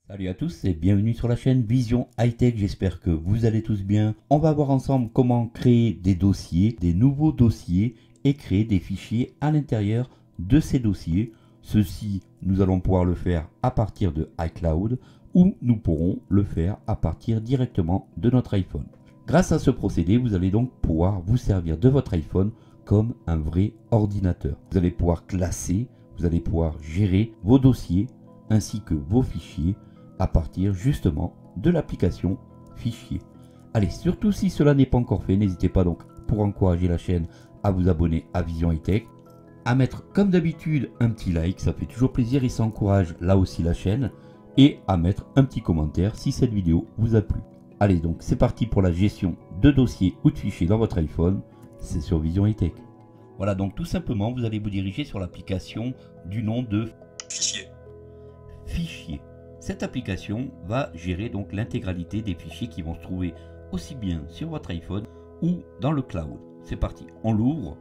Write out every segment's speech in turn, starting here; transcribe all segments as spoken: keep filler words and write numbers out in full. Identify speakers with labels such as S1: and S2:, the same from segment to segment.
S1: Salut à tous et bienvenue sur la chaîne Vision High Tech, j'espère que vous allez tous bien. On va voir ensemble comment créer des dossiers, des nouveaux dossiers et créer des fichiers à l'intérieur de ces dossiers. Ceci, nous allons pouvoir le faire à partir de iCloud ou nous pourrons le faire à partir directement de notre iPhone. Grâce à ce procédé, vous allez donc pouvoir vous servir de votre iPhone comme un vrai ordinateur. Vous allez pouvoir classer, vous allez pouvoir gérer vos dossiers ainsi que vos fichiers à partir justement de l'application Fichier. Allez, surtout si cela n'est pas encore fait, n'hésitez pas donc pour encourager la chaîne à vous abonner à Vision High Tech, à mettre comme d'habitude un petit like, ça fait toujours plaisir et ça encourage là aussi la chaîne, et à mettre un petit commentaire si cette vidéo vous a plu. Allez, donc c'est parti pour la gestion de dossiers ou de fichiers dans votre iPhone, c'est sur Vision High Tech. Voilà, donc tout simplement vous allez vous diriger sur l'application du nom de
S2: Fichier.
S1: Fichier. Cette application va gérer donc l'intégralité des fichiers qui vont se trouver aussi bien sur votre iPhone ou dans le cloud. C'est parti, on l'ouvre.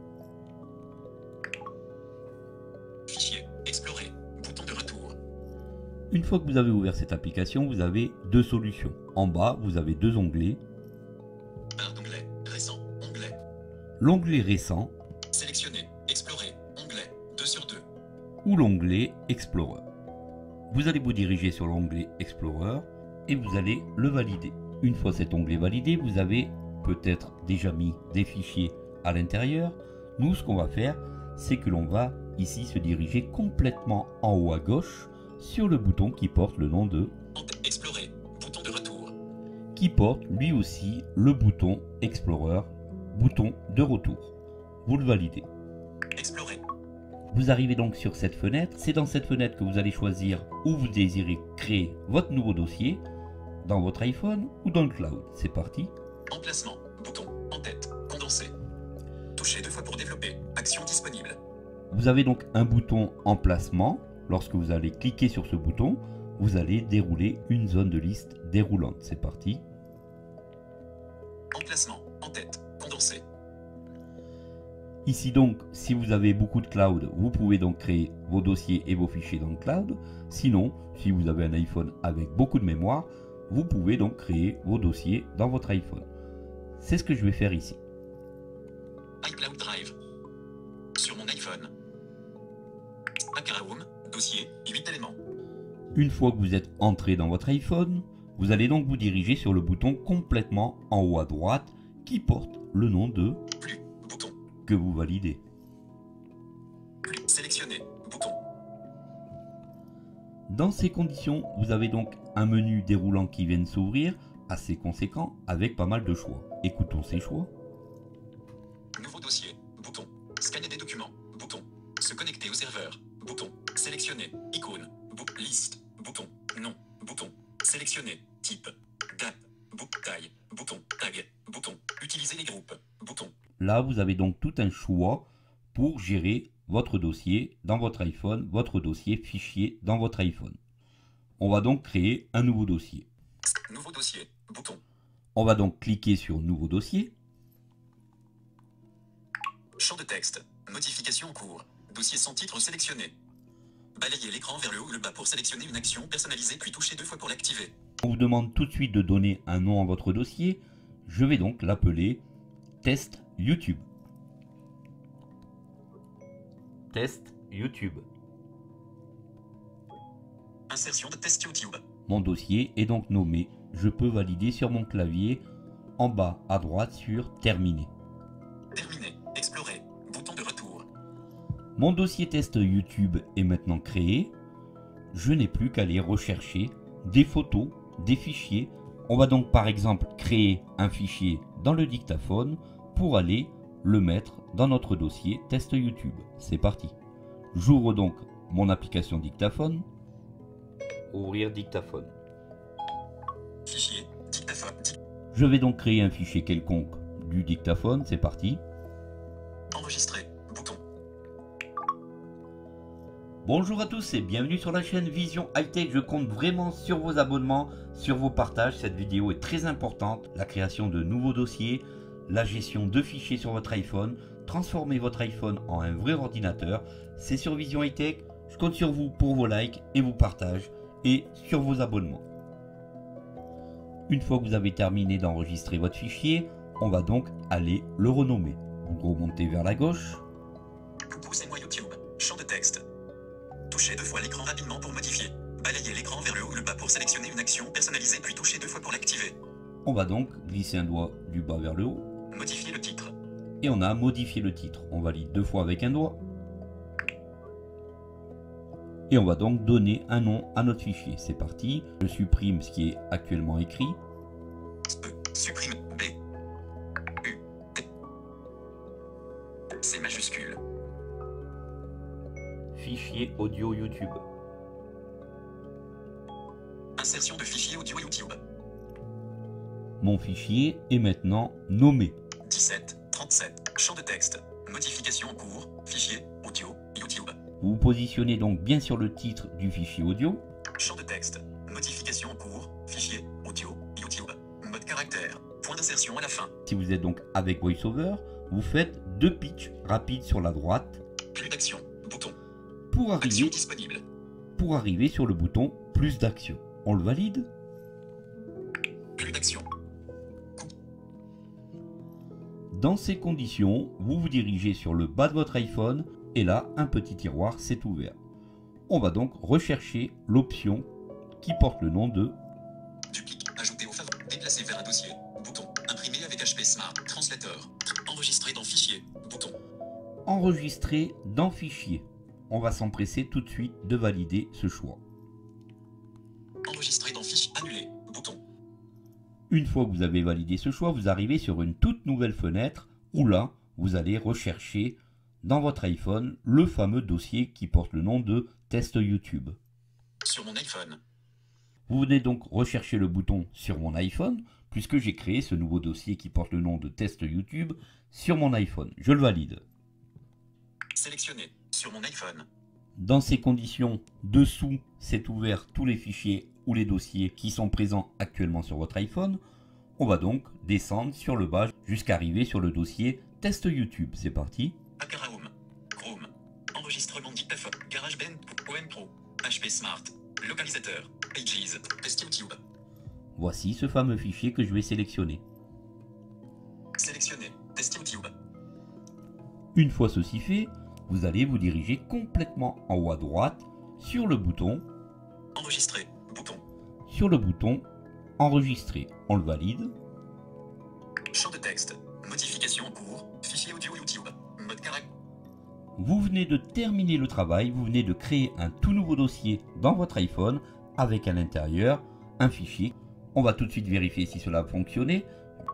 S2: Fichier. Explorer. Bouton de retour.
S1: Une fois que vous avez ouvert cette application, vous avez deux solutions. En bas, vous avez deux onglets.
S2: Barre d'onglet. Récent. Onglet.
S1: L'onglet récent
S2: Sélectionner. Explorer. Onglet. deux sur deux.
S1: ou l'onglet Explorer. Vous allez vous diriger sur l'onglet Explorer et vous allez le valider. Une fois cet onglet validé, vous avez peut-être déjà mis des fichiers à l'intérieur. Nous, ce qu'on va faire, c'est que l'on va ici se diriger complètement en haut à gauche sur le bouton qui porte le nom de
S2: Explorer. Bouton de retour.
S1: qui porte lui aussi le bouton Explorer, bouton de retour. Vous le validez.
S2: Explorer.
S1: Vous arrivez donc sur cette fenêtre. C'est dans cette fenêtre que vous allez choisir où vous désirez créer votre nouveau dossier, dans votre iPhone ou dans le cloud. C'est parti.
S2: Emplacement. Bouton. En tête. Condensé. Toucher deux fois pour développer. Action disponible.
S1: Vous avez donc un bouton emplacement. Lorsque vous allez cliquer sur ce bouton, vous allez dérouler une zone de liste déroulante. C'est parti.
S2: Emplacement. En tête. Condensé.
S1: Ici donc, si vous avez beaucoup de cloud, vous pouvez donc créer vos dossiers et vos fichiers dans le cloud. Sinon, si vous avez un iPhone avec beaucoup de mémoire, vous pouvez donc créer vos dossiers dans votre iPhone. C'est ce que je vais faire ici.
S2: iCloud Drive. Sur mon iPhone. Home. Dossier. huit éléments.
S1: Une fois que vous êtes entré dans votre iPhone, vous allez donc vous diriger sur le bouton complètement en haut à droite qui porte le nom de
S2: Plus. Bouton.
S1: que vous validez.
S2: Plus. Sélectionner. Bouton.
S1: Dans ces conditions, vous avez donc un menu déroulant qui vient de s'ouvrir, assez conséquent, avec pas mal de choix. Écoutons ces choix.
S2: Nouveau dossier. Bouton. Scanner des documents. Bouton. Se connecter au serveur. Bouton. Sélectionner. Icône. Bouton. Liste. Bouton. Nom. Bouton. Sélectionner. Type. Date. Bouton. Taille. Bouton. Tag. Bouton. Utiliser les groupes. Bouton.
S1: Là, vous avez donc tout un choix pour gérer votre dossier dans votre iPhone, votre dossier fichier dans votre iPhone. On va donc créer un nouveau dossier.
S2: Nouveau dossier. Bouton.
S1: On va donc cliquer sur Nouveau dossier.
S2: Champ de texte. Modification en cours. Dossier sans titre sélectionné. Balayer l'écran vers le haut ou le bas pour sélectionner une action personnalisée puis toucher deux fois pour l'activer.
S1: On vous demande tout de suite de donner un nom à votre dossier. Je vais donc l'appeler Test YouTube. Test YouTube.
S2: Insertion de test YouTube.
S1: Mon dossier est donc nommé. Je peux valider sur mon clavier en bas à droite sur Terminer.
S2: Terminé. Explorer. Bouton de retour.
S1: Mon dossier test YouTube est maintenant créé. Je n'ai plus qu'à aller rechercher des photos, des fichiers. On va donc par exemple créer un fichier dans le dictaphone pour aller le mettre dans notre dossier test YouTube. C'est parti. J'ouvre donc mon application dictaphone. Ouvrir dictaphone.
S2: Fichier. Dictaphone. Di-
S1: Je vais donc créer un fichier quelconque du dictaphone. C'est parti.
S2: Enregistrer. Bouton.
S1: Bonjour à tous et bienvenue sur la chaîne Vision High Tech. Je compte vraiment sur vos abonnements, sur vos partages. Cette vidéo est très importante. La création de nouveaux dossiers, la gestion de fichiers sur votre iPhone, transformer votre iPhone en un vrai ordinateur. C'est sur Vision High Tech. Je compte sur vous pour vos likes et vos partages. et sur vos abonnements. Une fois que vous avez terminé d'enregistrer votre fichier, on va donc aller le renommer. Vous remontez vers la gauche.
S2: Coucou, c'est moi YouTube. Champ de texte. Touchez deux fois l'écran rapidement pour modifier. Balayez l'écran vers le haut ou le bas pour sélectionner une action personnalisée, puis touchez deux fois pour l'activer.
S1: On va donc glisser un doigt du bas vers le haut.
S2: Modifier le titre.
S1: Et on a modifié le titre. On valide deux fois avec un doigt. Et on va donc donner un nom à notre fichier. C'est parti. Je supprime ce qui est actuellement écrit.
S2: E, supprime B. U. T. C majuscule.
S1: Fichier audio YouTube.
S2: Insertion de fichier audio YouTube.
S1: Mon fichier est maintenant nommé.
S2: dix-sept, trente-sept. Champ de texte. Modification en cours. Fichier audio YouTube.
S1: Vous vous positionnez donc bien sur le titre du fichier audio.
S2: Champ de texte. Modification en cours. Fichier audio YouTube. Mode caractère. Point d'insertion à la fin.
S1: Si vous êtes donc avec VoiceOver, vous faites deux pitchs rapides sur la droite
S2: Plus d'action. Bouton.
S1: pour
S2: Action
S1: arriver,
S2: disponible.
S1: pour arriver sur le bouton plus d'action. On le valide.
S2: Plus d'action.
S1: Dans ces conditions, vous vous dirigez sur le bas de votre iPhone et là, un petit tiroir s'est ouvert. On va donc rechercher l'option qui porte le nom de
S2: Du clic. Ajouter au favori. Déplacer vers un dossier. Bouton. Imprimer avec H P Smart. Translator. Enregistrer dans fichier. Bouton.
S1: Enregistrer dans fichier. On va s'empresser tout de suite de valider ce choix.
S2: Enregistrer dans fichier. Annuler. Bouton.
S1: Une fois que vous avez validé ce choix, vous arrivez sur une toute nouvelle fenêtre où là, vous allez rechercher dans votre iPhone le fameux dossier qui porte le nom de test YouTube.
S2: Sur mon iPhone.
S1: Vous venez donc rechercher le bouton sur mon iPhone puisque j'ai créé ce nouveau dossier qui porte le nom de test YouTube sur mon iPhone. Je le valide.
S2: Sélectionner. Sur mon iPhone.
S1: Dans ces conditions, dessous, c'est ouvert tous les fichiers ou les dossiers qui sont présents actuellement sur votre iPhone. On va donc descendre sur le bas jusqu'à arriver sur le dossier test YouTube. C'est parti.
S2: Akara Home. Chrome. Enregistrement dictaphone. GarageBand. O M Pro. H P Smart. Localisateur. Pages. Test YouTube.
S1: Voici ce fameux fichier que je vais sélectionner.
S2: Sélectionner. Test YouTube.
S1: Une fois ceci fait, vous allez vous diriger complètement en haut à droite sur le bouton,
S2: Enregistrer. Bouton.
S1: sur le bouton enregistrer. On le valide.
S2: Champ de texte. Modification en cours. Fichier audio YouTube. Mode caractère.
S1: Vous venez de terminer le travail, vous venez de créer un tout nouveau dossier dans votre iPhone avec à l'intérieur un fichier. On va tout de suite vérifier si cela a fonctionné.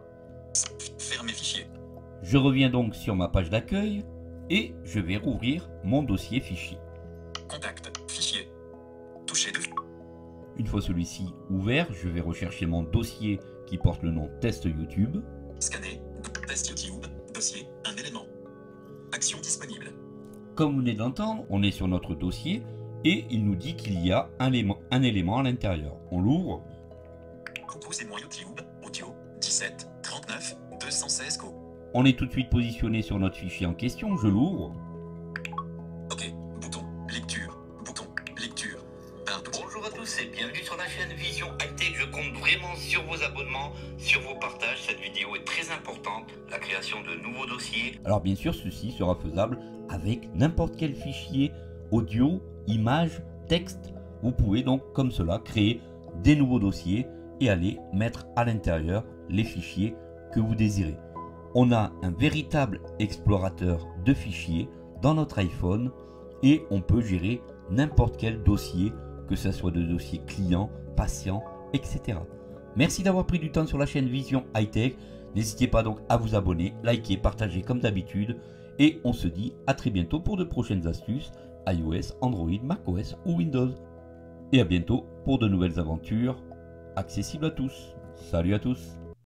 S2: Fermer fichier.
S1: Je reviens donc sur ma page d'accueil et je vais rouvrir mon dossier fichier.
S2: Contact. Fichier. Toucher deux.
S1: Une fois celui-ci ouvert, je vais rechercher mon dossier qui porte le nom test YouTube.
S2: Scanner. Test YouTube. Dossier. Un élément. Action disponible.
S1: Comme vous venez d'entendre, on est sur notre dossier et il nous dit qu'il y a un élément, un élément à l'intérieur. On l'ouvre.
S2: Coucou, c'est moi YouTube. Audio. dix-sept, trente-neuf, deux cent seize Go.
S1: On est tout de suite positionné sur notre fichier en question. Je l'ouvre.
S2: Ok. Bouton. Lecture. Bouton. Lecture. Barre d'outils.
S1: Bonjour à tous et bienvenue sur la chaîne Vision Hightech. Je compte vraiment sur vos abonnements, sur vos partages. Cette vidéo est très importante, la création de nouveaux dossiers. Alors bien sûr, ceci sera faisable avec n'importe quel fichier audio, image, texte. Vous pouvez donc comme cela créer des nouveaux dossiers et aller mettre à l'intérieur les fichiers que vous désirez. On a un véritable explorateur de fichiers dans notre iPhone et on peut gérer n'importe quel dossier, que ce soit de dossiers clients, patients, et cetera. Merci d'avoir pris du temps sur la chaîne Vision Hightech. N'hésitez pas donc à vous abonner, liker, partager comme d'habitude. Et on se dit à très bientôt pour de prochaines astuces iOS, Android, macOS ou Windows. Et à bientôt pour de nouvelles aventures accessibles à tous. Salut à tous!